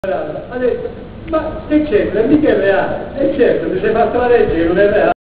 Ha detto, ma che c'è? Mica è reale. E certo, mi sei fatto la legge che non è reale.